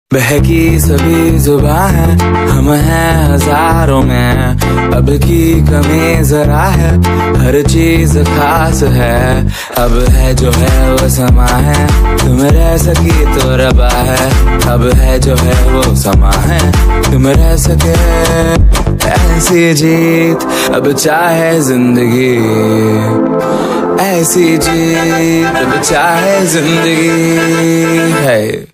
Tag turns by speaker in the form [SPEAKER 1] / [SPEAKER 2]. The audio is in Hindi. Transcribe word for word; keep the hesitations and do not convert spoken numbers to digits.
[SPEAKER 1] बहकी सभी जुबान है, हम हैं हजारों में। अब की कमी जरा है, हर चीज खास है। अब है जो है वो समा है, तुम रह सकी तो रबा है। अब है जो है वो समा है, तुम रह सके ऐसी जीत। अब चाहे जिंदगी ऐसी जीत, अब चाहे जिंदगी है।